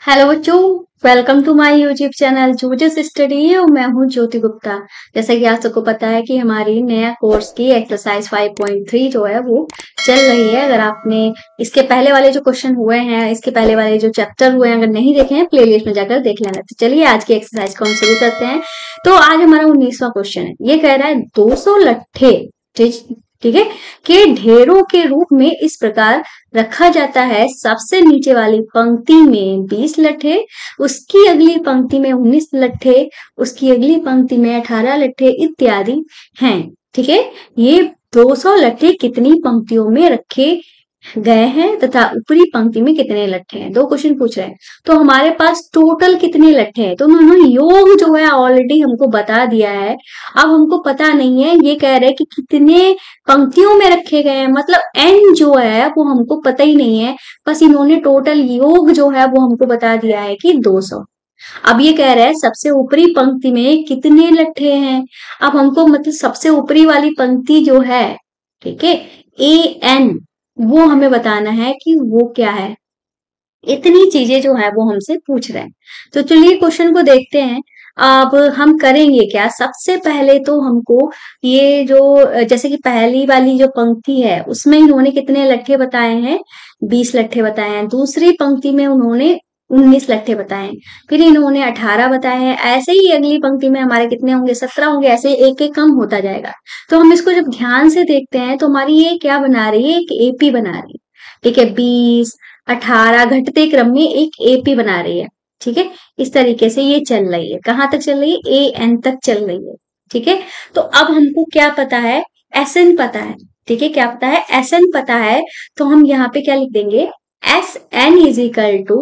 Hello बच्चों, welcome to my YouTube channel जूजस study और मैं हूं ज्योति गुप्ता। जैसा कि आप सबको पता है कि हमारी नया कोर्स की एक्सरसाइज 5.3 जो है वो चल रही है। अगर आपने इसके पहले वाले जो क्वेश्चन हुए हैं, इसके पहले वाले जो चैप्टर हुए हैं, अगर नहीं देखे हैं प्लेलिस्ट में जाकर देख लेना। तो चलिए आज की एक्सरसाइज को हम शुरू करते हैं। तो आज हमारा 19वां क्वेश्चन है। ये कह रहा है 200 लट्ठे, ठीक है, के ढेरों के रूप में इस प्रकार रखा जाता है। सबसे नीचे वाली पंक्ति में 20 लट्ठे, उसकी अगली पंक्ति में 19 लट्ठे, उसकी अगली पंक्ति में 18 लट्ठे इत्यादि हैं। ठीक है, ये 200 लट्ठे कितनी पंक्तियों में रखे गए हैं तथा ऊपरी पंक्ति में कितने लट्ठे हैं। दो क्वेश्चन पूछ रहे हैं। तो हमारे पास टोटल कितने लट्ठे हैं, तो उन्होंने योग जो है ऑलरेडी हमको बता दिया है। अब हमको पता नहीं है, ये कह रहे हैं कि कितने पंक्तियों में रखे गए हैं, मतलब एन जो है वो हमको पता ही नहीं है। बस इन्होंने टोटल योग जो है वो हमको बता दिया है कि 200। अब ये कह रहे हैं सबसे ऊपरी पंक्ति में कितने लट्ठे हैं। अब हमको मतलब सबसे ऊपरी वाली पंक्ति जो है, ठीक है, ए एन, वो हमें बताना है कि वो क्या है। इतनी चीजें जो है वो हमसे पूछ रहे हैं। तो चलिए क्वेश्चन को देखते हैं। अब हम करेंगे क्या, सबसे पहले तो हमको ये जो जैसे कि पहली वाली जो पंक्ति है उसमें इन्होंने कितने लट्ठे बताए हैं, 20 लट्ठे बताए हैं। दूसरी पंक्ति में उन्होंने 19 लट्ठे बताए हैं, फिर इन्होंने 18 बताए हैं। ऐसे ही अगली पंक्ति में हमारे कितने होंगे, 17 होंगे। ऐसे एक एक कम होता जाएगा। तो हम इसको जब ध्यान से देखते हैं तो हमारी ये क्या बना रही है, एक एपी बना रही है। ठीक है, 20 18 घटते क्रम में एक एपी बना रही है। ठीक है, इस तरीके से ये चल रही है। कहां तक चल रही है, ए एन तक चल रही है। ठीक है, तो अब हमको क्या पता है, एस एन पता है। ठीक है, क्या पता है, एस एन पता है। तो हम यहाँ पे क्या लिख देंगे, S N is equal to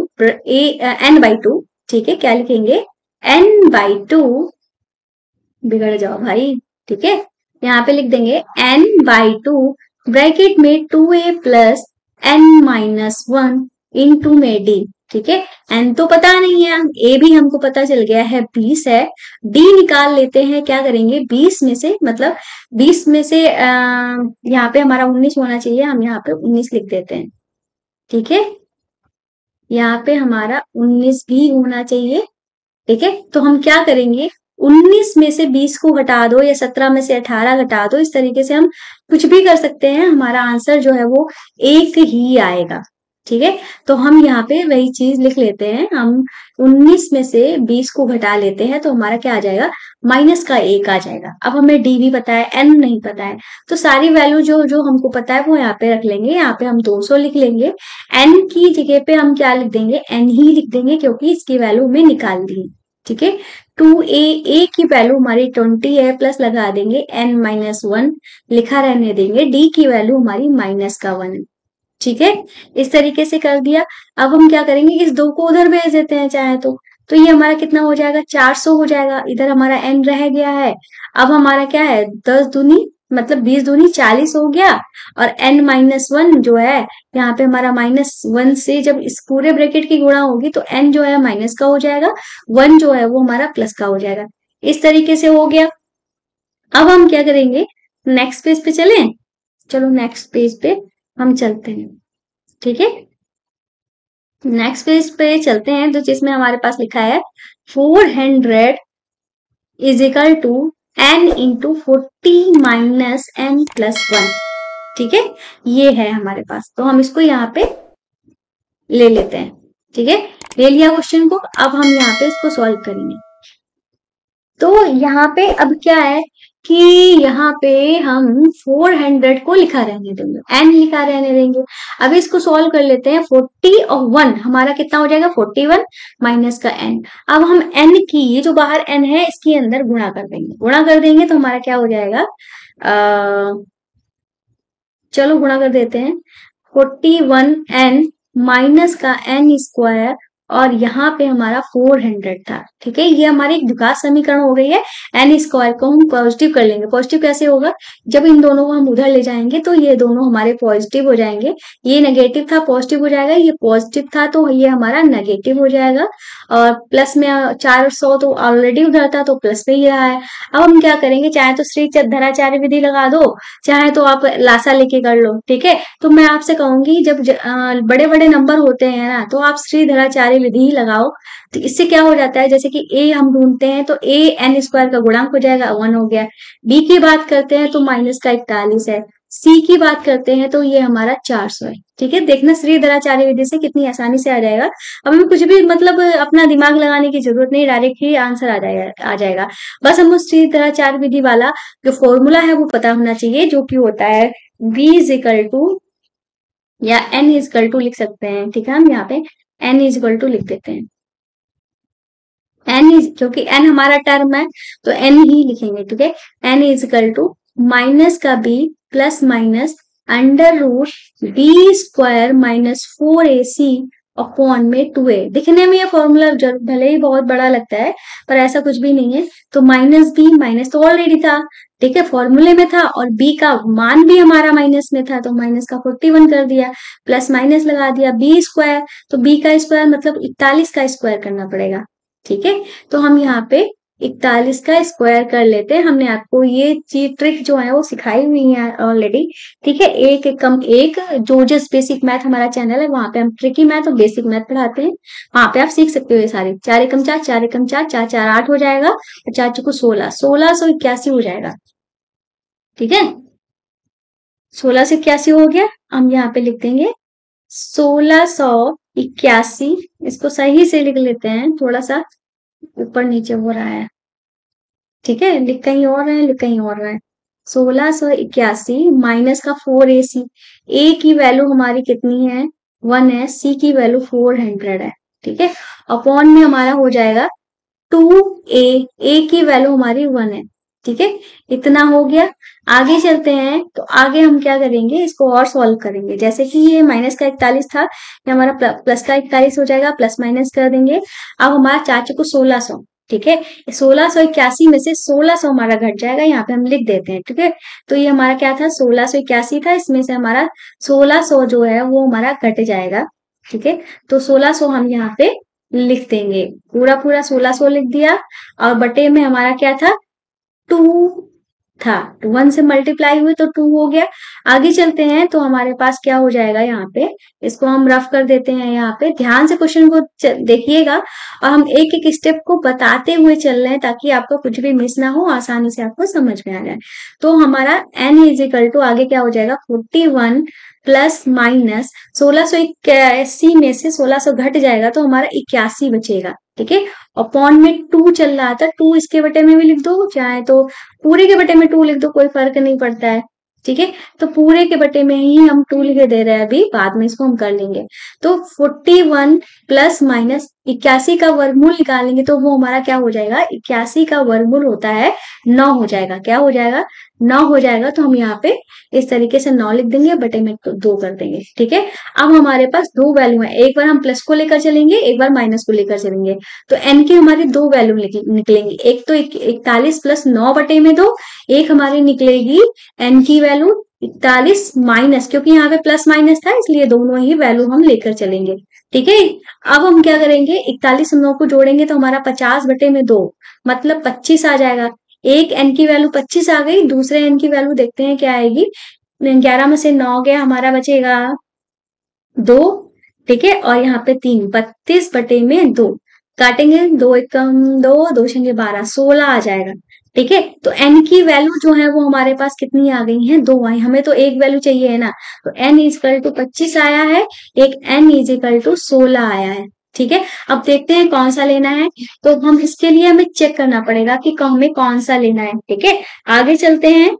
N by two. ठीक है, क्या लिखेंगे, एन बाई टू, बिगड़ जाओ भाई। ठीक है, यहाँ पे लिख देंगे एन बाई टू, ब्रैकेट में 2a plus N minus 1 into में डी। ठीक है, एन तो पता नहीं है, ए भी हमको पता चल गया है 20 है। डी निकाल लेते हैं। क्या करेंगे, 20 में से मतलब 20 में से यहाँ पे हमारा 19 होना चाहिए, हम यहाँ पे 19 लिख देते हैं। ठीक है, यहाँ पे हमारा 19 भी होना चाहिए। ठीक है, तो हम क्या करेंगे, 19 में से 20 को घटा दो या 17 में से 18 घटा दो। इस तरीके से हम कुछ भी कर सकते हैं, हमारा आंसर जो है वो एक ही आएगा। ठीक है, तो हम यहाँ पे वही चीज लिख लेते हैं। हम 19 में से 20 को घटा लेते हैं तो हमारा क्या आ जाएगा, माइनस का 1 आ जाएगा। अब हमें डी भी पता है, एन नहीं पता है, तो सारी वैल्यू जो जो हमको पता है वो यहाँ पे रख लेंगे। यहाँ पे हम 200 लिख लेंगे। एन की जगह पे हम क्या लिख देंगे, एन ही लिख देंगे, क्योंकि इसकी वैल्यू हमें निकाल दी। ठीक है, 2a, a की वैल्यू हमारी 20 है, प्लस लगा देंगे n माइनस 1, लिखा रहने देंगे। d की वैल्यू हमारी माइनस का 1 है। ठीक है, इस तरीके से कर दिया। अब हम क्या करेंगे, इस 2 को उधर भेज देते हैं चाहे तो ये हमारा कितना हो जाएगा, 400 हो जाएगा। इधर हमारा n रह गया है। अब हमारा क्या है, 10 दूनी मतलब 20 दूनी 40 हो गया, और n माइनस 1 जो है यहाँ पे हमारा माइनस 1 से जब इस पूरे ब्रैकेट की गुणा होगी तो n जो है माइनस का हो जाएगा, 1 जो है वो हमारा प्लस का हो जाएगा। इस तरीके से हो गया। अब हम क्या करेंगे, नेक्स्ट पेज पे चलें। चलो नेक्स्ट पेज पे हम चलते हैं। ठीक है, नेक्स्ट पेज पे चलते हैं, तो जिसमें हमारे पास लिखा है 400 is equal to n into 40 minus n plus 1। ठीक है, ये है हमारे पास, तो हम इसको यहाँ पे ले लेते हैं। ठीक है, ले लिया क्वेश्चन को। अब हम यहाँ पे इसको सॉल्व करेंगे। तो यहाँ पे अब क्या है कि यहाँ पे हम 400 को लिखा रहने देंगे, n लिखा रहने देंगे। अब इसको सॉल्व कर लेते हैं। 40 और 1 हमारा कितना हो जाएगा, 41 माइनस का n। अब हम n की, ये जो बाहर n है इसके अंदर गुणा कर देंगे। गुणा कर देंगे तो हमारा क्या हो जाएगा, चलो गुणा कर देते हैं। 41n माइनस का n स्क्वायर, और यहाँ पे हमारा 400 था। ठीक है, ये हमारी एक द्विघात समीकरण हो गई है। n स्क्वायर को हम पॉजिटिव कर लेंगे। पॉजिटिव कैसे होगा, जब इन दोनों को हम उधर ले जाएंगे तो ये दोनों हमारे पॉजिटिव हो जाएंगे। ये नेगेटिव था, पॉजिटिव हो जाएगा। ये पॉजिटिव था तो ये हमारा नेगेटिव हो जाएगा। और प्लस में 400 तो ऑलरेडी उधर था तो प्लस में ही रहा है। अब हम क्या करेंगे, चाहे तो श्री धराचार्य विधि लगा दो, चाहे तो आप लासा लेके कर लो। ठीक है, तो मैं आपसे कहूंगी जब बड़े बड़े नंबर होते हैं ना तो आप श्री धराचार्य विधि लगाओ तो इससे क्या हो जाता है, जैसे कि ए हम ढूंढते हैं तो ए एन स्क्वायर का गुणांक हो जाएगा 1 हो गया। बी की बात करते हैं तो माइनस का 41 है। सी की बात करते हैं तो ये हमारा 400 है। ठीक है, देखना श्रीधराचार्य विधि से कितनी आसानी से आ जाएगा। अब हमें कुछ भी मतलब अपना दिमाग लगाने की जरूरत नहीं, डायरेक्ट ही आंसर आ जाएगा। बस हम उस श्रीधराचार्य विधि वाला जो फॉर्मूला है वो पता होना चाहिए, जो कि होता है v इज इक्वल टू या n इज इक्वल टू लिख सकते हैं। ठीक है, हम यहाँ पे n इज इक्वल टू लिख देते हैं। n इज, क्योंकि n हमारा टर्म है तो n ही लिखेंगे। ठीक है, n is equal to minus का b plus minus under root B square minus 4ac upon में 2a। दिखने में ये फॉर्मूला भले ही बहुत बड़ा लगता है पर ऐसा कुछ भी नहीं है। तो माइनस b, माइनस तो ऑलरेडी था, ठीक है, फॉर्मूले में था, और b का मान भी हमारा माइनस में था तो माइनस का 41 कर दिया, प्लस माइनस लगा दिया, b स्क्वायर, तो b का स्क्वायर मतलब 41 का स्क्वायर करना पड़ेगा। ठीक है, तो हम यहाँ पे 41 का स्क्वायर कर लेते हैं। हमने आपको ये चीज ट्रिक जो है वो सिखाई हुई है ऑलरेडी। ठीक है, एक कम एक जो जस्ट बेसिक मैथ हमारा चैनल है, वहां पे हम ट्रिकी मैथ और बेसिक मैथ पढ़ाते हैं। वहां पे आप सीख सकते हो ये सारे। 4 एकम 4, 4 एकम 4, 4 4 8 हो जाएगा, और 4 चौको 16, 1681 हो जाएगा। ठीक है, 16 से 81 हो गया। हम यहाँ पे लिख देंगे 1681। इसको सही से लिख लेते हैं, थोड़ा सा ऊपर नीचे हो रहा है। ठीक है, लिख कहीं और रहे, लिख कहीं और रहे। 1681 माइनस का 4ac। ए की वैल्यू हमारी कितनी है, 1 है। सी की वैल्यू 400 है। ठीक है, अपॉन में हमारा हो जाएगा 2a। ए की वैल्यू हमारी 1 है। ठीक है, इतना हो गया। आगे चलते हैं तो आगे हम क्या करेंगे, इसको और सॉल्व करेंगे। जैसे कि ये माइनस का 41 था, ये हमारा प्लस का 41 हो जाएगा, प्लस माइनस कर देंगे। अब हमारा 4 चौको 1600। ठीक है, 1681 में से 1600 हमारा घट जाएगा, यहाँ पे हम लिख देते हैं। ठीक है, तो ये हमारा क्या था, 1681 था, इसमें से हमारा 1600 जो है वो हमारा घट जाएगा। ठीक है, तो 1600 हम यहाँ पे लिख देंगे, पूरा पूरा 1600 लिख दिया, और बटे में हमारा क्या था, 2 था। 1 से मल्टीप्लाई हुए तो 2 हो गया। आगे चलते हैं तो हमारे पास क्या हो जाएगा, यहाँ पे इसको हम रफ कर देते हैं। यहाँ पे ध्यान से क्वेश्चन को देखिएगा, और हम एक एक स्टेप को बताते हुए चल रहे हैं ताकि आपको कुछ भी मिस ना हो, आसानी से आपको समझ में आ जाए। तो हमारा n इज इक्वल टू आगे क्या हो जाएगा, 41 प्लस माइनस 1681 में से 1600 घट जाएगा तो हमारा 81 बचेगा। ठीक है, अपॉन में 2 चल रहा था, 2 इसके बटे में भी लिख दो, चाहे तो पूरे के बटे में 2 लिख दो, कोई फर्क नहीं पड़ता है। ठीक है, तो पूरे के बटे में ही हम 2 लिखे दे रहे हैं, अभी बाद में इसको हम कर लेंगे। तो 41 प्लस माइनस 81 का वर्गमूल निकालेंगे तो वो हमारा क्या हो जाएगा, 81 का वर्गमूल होता है 9 हो जाएगा। क्या हो जाएगा, 9 हो जाएगा। तो हम यहाँ पे इस तरीके से 9 लिख देंगे, बटे में 2 कर देंगे। ठीक है, अब हमारे पास 2 वैल्यू है, एक बार हम प्लस को लेकर चलेंगे, एक बार माइनस को लेकर चलेंगे। तो n की हमारी 2 वैल्यू निकलेंगी, एक तो 41 प्लस 9 बटे में 2, एक हमारी निकलेगी n की वैल्यू 41 माइनस, क्योंकि यहाँ पे प्लस माइनस था इसलिए दोनों ही वैल्यू हम लेकर चलेंगे। ठीक है, अब हम क्या करेंगे, 41 9 को जोड़ेंगे तो हमारा 50 बटे में 2 मतलब 25 आ जाएगा। एक n की वैल्यू 25 आ गई, दूसरे n की वैल्यू देखते हैं क्या आएगी। 11 में से 9 गया, हमारा बचेगा 2। ठीक है, और यहाँ पे 3, 32 बटे में 2 काटेंगे, 2 एकम 2, 2 छंगे 12, 16 आ जाएगा। ठीक है, तो n की वैल्यू जो है वो हमारे पास कितनी आ गई है, 2 आई। हमें तो एक वैल्यू चाहिए है ना, तो n इजकल टू 25 आया है, एक n इजकल टू 16 आया है। ठीक है, अब देखते हैं कौन सा लेना है। तो हम इसके लिए हमें चेक करना पड़ेगा कि हमें कौन सा लेना है। ठीक है, आगे चलते हैं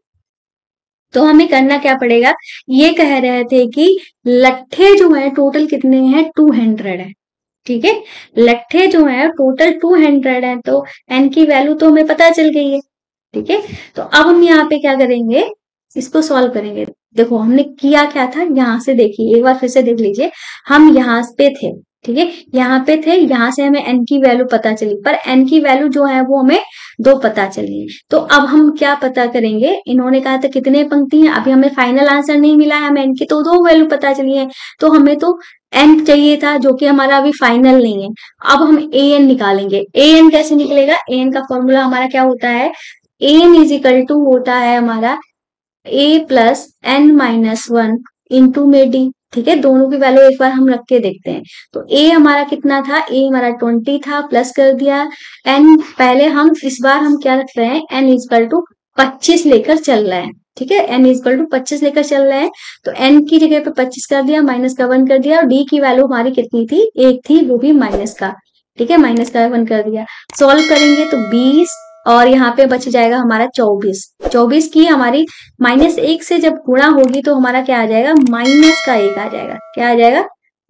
तो हमें करना क्या पड़ेगा, ये कह रहे थे कि लट्ठे जो है टोटल कितने हैं, 200 है। ठीक है, लट्ठे जो है टोटल 200 है, तो n की वैल्यू तो हमें पता चल गई है। ठीक है, तो अब हम यहाँ पे क्या करेंगे, इसको सॉल्व करेंगे। देखो हमने किया क्या था, यहाँ से देखिए, एक बार फिर से देख लीजिए। हम यहाँ पे थे, ठीक है, यहाँ पे थे, यहाँ से हमें n की वैल्यू पता चली, पर n की वैल्यू जो है वो हमें 2 पता चली। तो अब हम क्या पता करेंगे, इन्होंने कहा था कितने पंक्ति हैं, अभी हमें फाइनल आंसर नहीं मिला है, हमें n की तो 2 वैल्यू पता चली है, तो हमें तो n चाहिए था जो कि हमारा अभी फाइनल नहीं है। अब हम an निकालेंगे। an कैसे निकलेगा, an का फॉर्मूला हमारा क्या होता है, an इज इक्वल टू होता है हमारा a plus n minus 1 into में डी। ठीक है, दोनों की वैल्यू एक बार हम रख के देखते हैं। तो ए हमारा कितना था, ए हमारा 20 था, प्लस कर दिया एन। पहले हम इस बार हम क्या रख रहे हैं, एन इक्वल टू 25 लेकर चल रहे हैं। ठीक है, एन इक्वल टू 25 लेकर चल रहे हैं, तो एन की जगह पे 25 कर दिया, माइनस का 1 कर दिया, और डी की वैल्यू हमारी कितनी थी, 1 थी, वो भी माइनस का। ठीक है, माइनस का 1 कर दिया। सॉल्व करेंगे तो 20 और यहाँ पे बच जाएगा हमारा 24। 24 की हमारी -1 से जब गुणा होगी तो हमारा क्या आ जाएगा, -1 आ जाएगा। क्या आ जाएगा,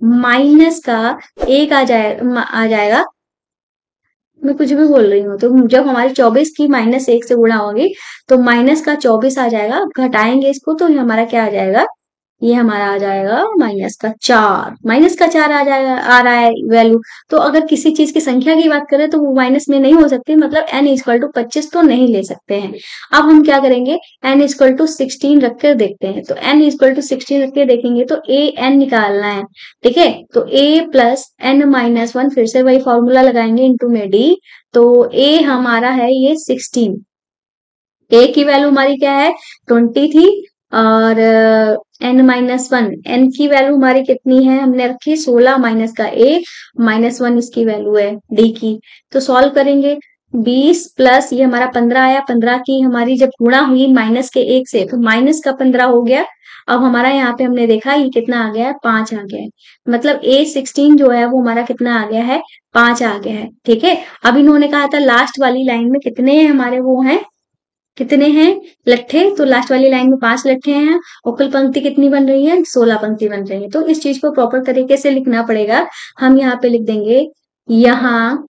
-1 आ जाएगा। मैं कुछ भी बोल रही हूँ, तो जब हमारी 24 की -1 से गुणा होगी तो -24 आ जाएगा। घटाएंगे इसको तो ये हमारा क्या आ जाएगा, ये हमारा आ जाएगा -4। -4 आ जाएगा, आ रहा है वैल्यू। तो अगर किसी चीज की संख्या की बात करें तो वो माइनस में नहीं हो सकती, मतलब n इक्वल टू 25 तो नहीं ले सकते हैं। अब हम क्या करेंगे, n इक्वल टू 16 रख कर देखते हैं। तो n इक्वल टू 16 रख के देखेंगे तो a n निकालना है। ठीक है, तो a प्लस n माइनस 1, फिर से वही फॉर्मूला लगाएंगे, इंटू में d। तो a हमारा है ये 16। a की वैल्यू हमारी क्या है, 20 थी, और n-1, n की वैल्यू हमारी कितनी है, हमने रखी 16, माइनस का 1, -1 इसकी वैल्यू है d की। तो सॉल्व करेंगे, 20 प्लस ये हमारा 15 आया, 15 की हमारी जब गुणा हुई माइनस के 1 से तो माइनस का 15 हो गया। अब हमारा यहाँ पे हमने देखा ये कितना आ गया है, 5 आ गया है। मतलब A16 जो है वो हमारा कितना आ गया है, 5 आ गया है। ठीक है, अब इन्होंने कहा था लास्ट वाली लाइन में कितने हमारे वो हैं, कितने हैं लट्ठे, तो लास्ट वाली लाइन में 5 लट्ठे हैं, और कुल पंक्ति कितनी बन रही है, 16 पंक्ति बन रही है। तो इस चीज को प्रॉपर तरीके से लिखना पड़ेगा। हम यहाँ पे लिख देंगे, यहाँ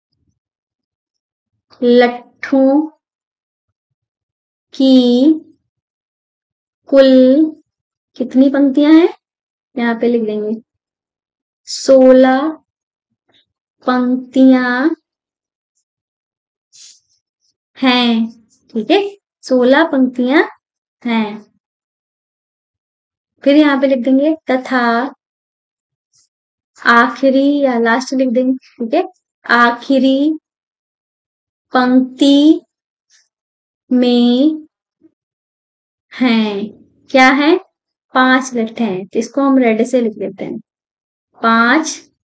लट्ठों की कुल कितनी पंक्तियां हैं, यहाँ पे लिख देंगे 16 पंक्तियां हैं। ठीक है, 16 पंक्तियां हैं। फिर यहाँ पे लिख देंगे तथा आखिरी, या लास्ट लिख देंगे। ठीक है, आखिरी पंक्ति में हैं, क्या है, 5 लट्ठे हैं। तो इसको हम रेड से लिख देते हैं, 5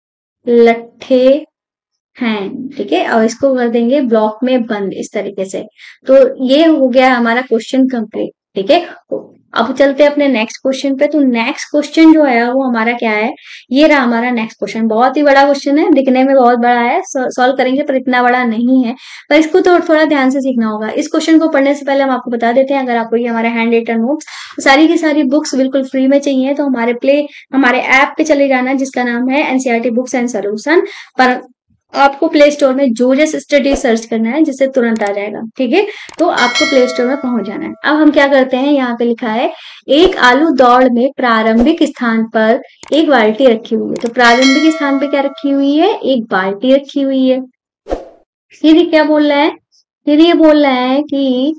लट्ठे हैं। ठीक है, और इसको कर देंगे ब्लॉक में बंद इस तरीके से। तो ये हो गया हमारा क्वेश्चन कंप्लीट। ठीक है, अब चलते हैं अपने नेक्स्ट क्वेश्चन पे। तो नेक्स्ट क्वेश्चन जो है वो हमारा क्या है, ये रहा हमारा नेक्स्ट क्वेश्चन। बहुत ही बड़ा क्वेश्चन है, दिखने में बहुत बड़ा है, सॉल्व करेंगे पर इतना बड़ा नहीं है, पर इसको तो थोड़ा ध्यान से सीखना होगा। इस क्वेश्चन को पढ़ने से पहले हम आपको बता देते हैं, अगर आपको ये हमारे हैंड रिटन नोट्स सारी की सारी बुक्स बिल्कुल फ्री में चाहिए तो हमारे ऐप पे चले जाना, जिसका नाम है एनसीईआरटी बुक्स एंड सॉल्यूशन। पर आपको प्ले स्टोर में जोजस स्टडी सर्च करना है, जिससे तुरंत आ जाएगा। ठीक है, तो आपको प्ले स्टोर में पहुंच जाना है। अब हम क्या करते हैं, यहाँ पे लिखा है एक आलू दौड़ में प्रारंभिक स्थान पर एक बाल्टी रखी हुई है। तो प्रारंभिक स्थान पे क्या रखी हुई है, एक बाल्टी रखी हुई है। फिर ये क्या बोल रहा है, फिर ये बोल रहा है कि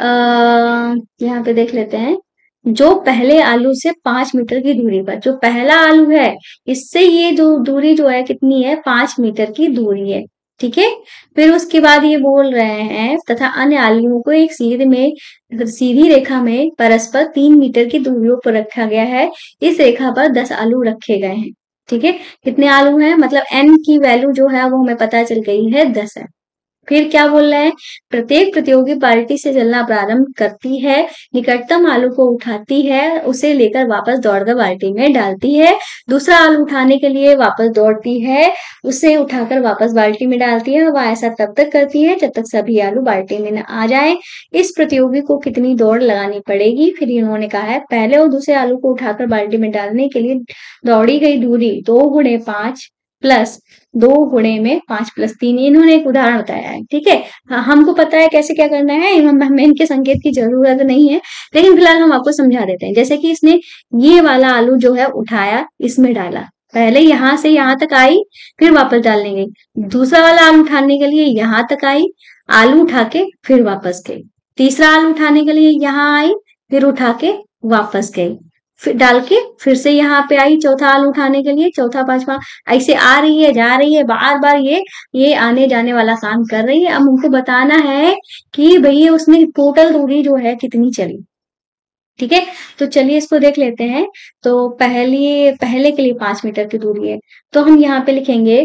यहाँ पे देख लेते हैं, जो पहले आलू से 5 मीटर की दूरी पर, जो पहला आलू है इससे ये दूरी जो है कितनी है, 5 मीटर की दूरी है। ठीक है, फिर उसके बाद ये बोल रहे हैं तथा अन्य आलुओं को एक सीधी रेखा में परस्पर 3 मीटर की दूरियों पर रखा गया है। इस रेखा पर 10 आलू रखे गए हैं। ठीक है, कितने आलू हैं, मतलब n की वैल्यू जो है वो हमें पता चल गई है, 10 है। फिर क्या बोल रहे हैं, प्रत्येक प्रतियोगी बाल्टी से चलना प्रारंभ करती है, निकटतम आलू को उठाती है, उसे लेकर वापस दौड़कर बाल्टी में डालती है, दूसरा आलू उठाने के लिए वापस दौड़ती है, उसे उठाकर वापस बाल्टी में डालती है। वह ऐसा तब तक करती है जब तक सभी आलू बाल्टी में न आ जाए। इस प्रतियोगी को कितनी दौड़ लगानी पड़ेगी। फिर इन्होंने कहा है पहले और दूसरे आलू को उठाकर बाल्टी में डालने के लिए दौड़ी गई दूरी 2 गुणे 5 प्लस 2 गुणे में 5 प्लस 3, इन्होंने एक उदाहरण बताया है। ठीक है, हमको पता है कैसे क्या करना है, हमें इनके संकेत की जरूरत नहीं है, लेकिन फिलहाल हम आपको समझा देते हैं। जैसे कि इसने ये वाला आलू जो है उठाया, इसमें डाला, पहले यहां से यहां तक आई, फिर वापस डालने गई, दूसरा वाला आलू उठाने के लिए यहां तक आई, आलू उठा के फिर वापस गई, तीसरा आलू उठाने के लिए यहाँ आई, फिर उठा के वापस गई, फिर डाल के फिर से यहाँ पे आई, चौथा आलू उठाने के लिए, चौथा पांचवा, ऐसे आ रही है जा रही है, बार बार ये आने जाने वाला काम कर रही है। अब हमको बताना है कि भैया उसने टोटल दूरी जो है कितनी चली। ठीक है। तो चलिए इसको देख लेते हैं। तो पहले के लिए 5 मीटर की दूरी है, तो हम यहाँ पे लिखेंगे,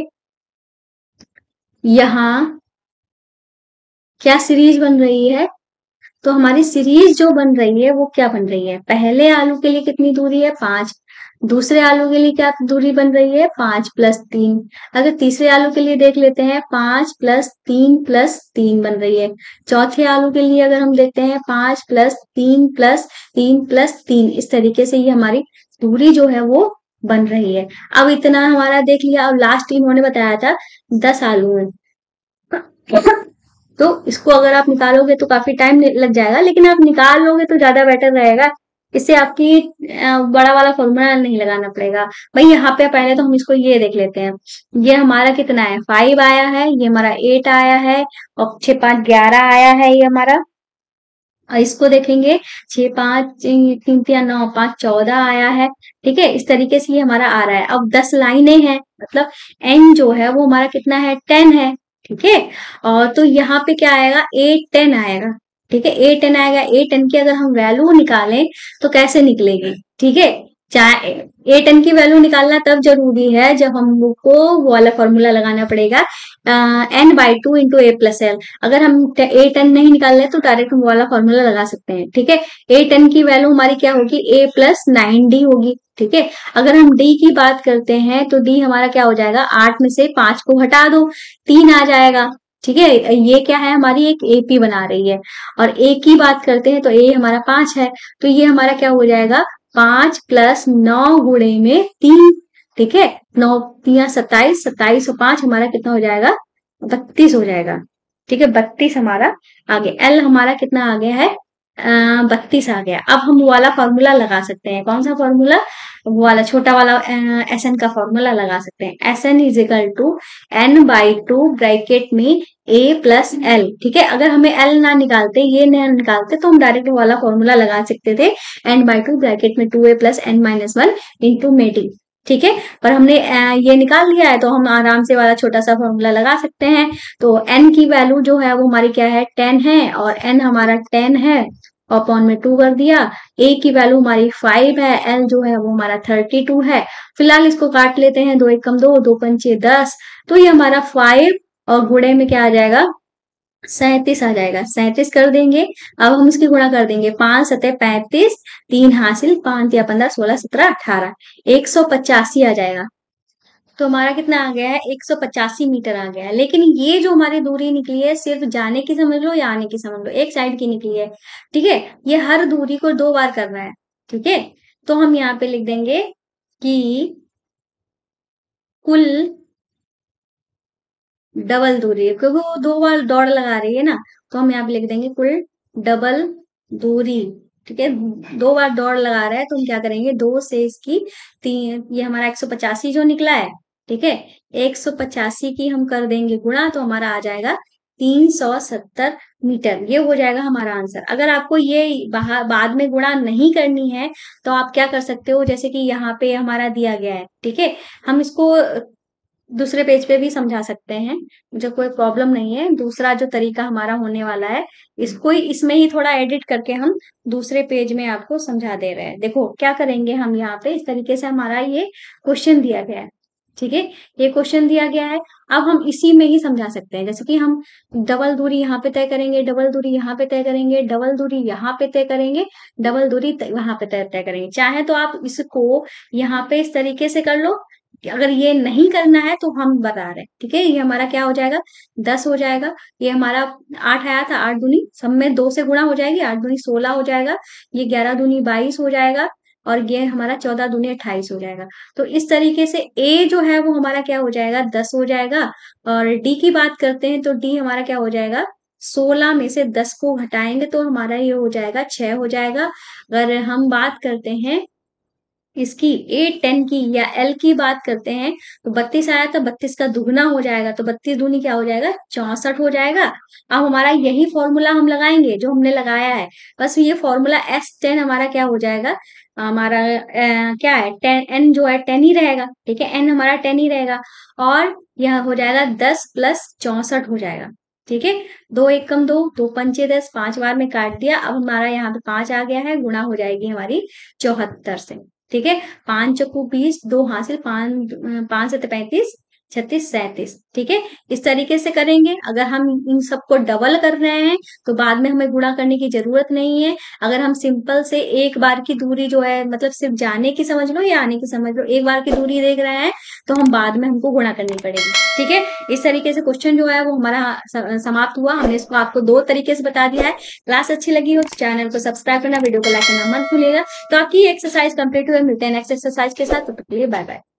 यहाँ क्या सीरीज बन रही है, तो हमारी सीरीज जो बन रही है वो क्या बन रही है, पहले आलू के लिए कितनी दूरी है 5, दूसरे आलू के लिए क्या दूरी बन रही है 5 + 3। अगर तीसरे आलू के लिए देख लेते हैं 5 + 3 + 3 बन रही है। चौथे आलू के लिए अगर हम देखते हैं 5 + 3 + 3 + 3, इस तरीके से ये हमारी दूरी जो है वो बन रही है। अब इतना हमारा देख लिया। अब लास्ट इन्होंने बताया था 10 आलू है, तो इसको अगर आप निकालोगे तो काफी टाइम लग जाएगा, लेकिन आप निकाल लोगे तो ज्यादा बेटर रहेगा। इससे आपकी बड़ा वाला फॉर्मूला नहीं लगाना पड़ेगा। भाई यहाँ पे पहले तो हम इसको ये देख लेते हैं, ये हमारा कितना है 5 आया है, ये हमारा 8 आया है, और 6 5 11 आया है ये हमारा। और इसको देखेंगे 6 5 3 3 9 5 14 आया है। ठीक है, इस तरीके से ये हमारा आ रहा है। अब 10 लाइनें हैं, मतलब एन जो है वो हमारा कितना है 10 है। ठीक है, और तो यहाँ पे क्या आएगा 8 10 आएगा। ठीक है, 8 10 आएगा। 8 10 की अगर हम वैल्यू निकालें तो कैसे निकलेगी, ठीक है, चाहे 8 10 की वैल्यू निकालना तब जरूरी है जब हम लोग को वो वाला फॉर्मूला लगाना पड़ेगा, n/2 × a + l। अगर हम 8 10 नहीं निकाल रहे तो डायरेक्ट हम वाला फॉर्मूला लगा सकते हैं। ठीक है, 8 10 की वैल्यू हमारी क्या होगी a + 9d होगी। ठीक है, अगर हम d की बात करते हैं तो d हमारा क्या हो जाएगा, 8 में से 5 को हटा दो, 3 आ जाएगा। ठीक है, ये क्या है हमारी एक एपी बना रही है। और a की बात करते हैं तो a हमारा 5 है, तो ये हमारा क्या हो जाएगा 5 + 9 × 3। ठीक है, 9 × 3 = 27, 27 और 5 हमारा कितना हो जाएगा 32 हो जाएगा। ठीक है, 32 हमारा आ गया। एल हमारा कितना आ गया है 32 आ गया। अब हम वो वाला फॉर्मूला लगा सकते हैं। कौन सा फॉर्मूला, वो वाला छोटा वाला एस एन का फॉर्मूला लगा सकते हैं। SN = n/2 ब्रैकेट में a + l। ठीक है, अगर हमें एल ना निकालते, ये ना निकालते, तो हम डायरेक्ट वाला फॉर्मूला लगा सकते थे, n/2 ब्रैकेट में 2a + n-1 इंटू में d। ठीक है, पर हमने ये निकाल लिया है तो हम आराम से वाला छोटा सा फॉर्मूला लगा सकते हैं। तो n की वैल्यू जो है वो हमारी क्या है 10 है, और n हमारा 10 है, अपॉन में 2 कर दिया। a की वैल्यू हमारी 5 है, l जो है वो हमारा 32 है। फिलहाल इसको काट लेते हैं, 2 1 2, 2 5 10, तो ये हमारा 5 और गुणे में क्या आ जाएगा 37 आ जाएगा। 37 कर देंगे। अब हम इसकी गुणा कर देंगे, 5 7 35, 3 हासिल, 5 या 15 16 17 18, 185 आ जाएगा। तो हमारा कितना आ गया है 185 मीटर आ गया है। लेकिन ये जो हमारी दूरी निकली है सिर्फ जाने की समझ लो या आने की समझ लो, एक साइड की निकली है। ठीक है, ये हर दूरी को 2 बार करना है। ठीक है, तो हम यहाँ पे लिख देंगे कि कुल डबल दूरी है, क्योंकि वो 2 बार दौड़ लगा रही है ना, तो हम यहाँ पे लिख देंगे कुल डबल दूरी। ठीक है, 2 बार दौड़ लगा रहा है तो हम क्या करेंगे, 2 से इसकी 3, ये हमारा 185 जो निकला है। ठीक है, 185 की हम कर देंगे गुणा, तो हमारा आ जाएगा 370 मीटर। ये हो जाएगा हमारा आंसर। अगर आपको ये बाद में गुणा नहीं करनी है तो आप क्या कर सकते हो, जैसे कि यहाँ पे हमारा दिया गया है। ठीक है, हम इसको दूसरे पेज पे भी समझा सकते हैं, मुझे कोई प्रॉब्लम नहीं है। दूसरा जो तरीका हमारा होने वाला है, इसको ही इसमें ही थोड़ा एडिट करके हम दूसरे पेज में आपको समझा दे रहे हैं। देखो क्या करेंगे हम, यहाँ पे इस तरीके से हमारा ये क्वेश्चन दिया गया है। ठीक है, ये क्वेश्चन दिया गया है। अब हम इसी में ही समझा सकते हैं, जैसे कि हम डबल दूरी यहाँ पे तय करेंगे, डबल दूरी यहाँ पे तय करेंगे, डबल दूरी यहाँ पे तय करेंगे, डबल दूरी वहां पे तय करेंगे। चाहे तो आप इसको यहाँ पे इस तरीके से कर लो, अगर ये नहीं करना है तो हम बता रहे हैं। ठीक है, ये हमारा क्या हो जाएगा 10 हो जाएगा। ये हमारा 8 आया था, 8 दूनी सब में 2 से गुणा हो जाएगी, 8 दूनी 16 हो जाएगा। ये 11 दूनी 22 हो जाएगा, और ये हमारा 14 दूनी 28 हो जाएगा। तो इस तरीके से a जो है वो हमारा क्या हो जाएगा 10 हो जाएगा। और d की बात करते हैं तो d हमारा क्या हो जाएगा, 16 में से 10 को घटाएंगे तो हमारा ये हो जाएगा 6 हो जाएगा। अगर हम बात करते हैं इसकी 8 10 की या एल की बात करते हैं तो 32 आया था, 32 का दुगना हो जाएगा, तो 32 दूनी क्या हो जाएगा 64 हो जाएगा। अब हमारा यही फॉर्मूला हम लगाएंगे जो हमने लगाया है, बस ये फॉर्मूला S10 हमारा क्या हो जाएगा, हमारा क्या है 10 n जो है 10 ही रहेगा। ठीक है, n हमारा 10 ही रहेगा, और यह हो जाएगा 10 + 64 हो जाएगा। ठीक है। 2 एक कम 2, 2 पंचे 10, 5 बार में काट दिया। अब हमारा यहाँ पे 5 आ गया है, गुणा हो जाएगी हमारी 74 से। ठीक है, 5 चौको 20, 2 हासिल, 5 से 35, 36, 37। ठीक है, इस तरीके से करेंगे। अगर हम इन सबको डबल कर रहे हैं तो बाद में हमें गुणा करने की जरूरत नहीं है। अगर हम सिंपल से एक बार की दूरी जो है, मतलब सिर्फ जाने की समझ लो या आने की समझ लो, एक बार की दूरी देख रहे हैं तो हम बाद में हमको गुणा करनी पड़ेगी। ठीक है, इस तरीके से क्वेश्चन जो है वो हमारा समाप्त हुआ। हमने इसको आपको 2 तरीके से बता दिया है। क्लास अच्छी लगी हो तो चैनल को सब्सक्राइब करना, वीडियो को लाइक करना मत भूलिएगा। तो आपकी एक्सरसाइज कंप्लीट हुई, मिलते हैं नेक्स्ट एक्सरसाइज के साथ। तब तक के लिए बाय बाय।